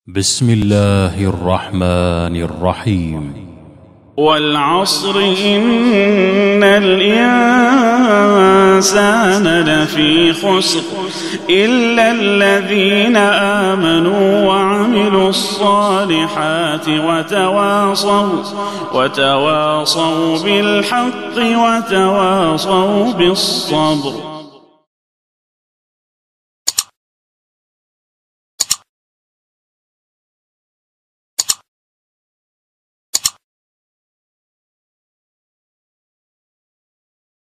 بسم الله الرحمن الرحيم. والعصر إن الإنسان لفي خسر إلا الذين آمنوا وعملوا الصالحات وتواصوا بالحق وتواصوا بالصبر.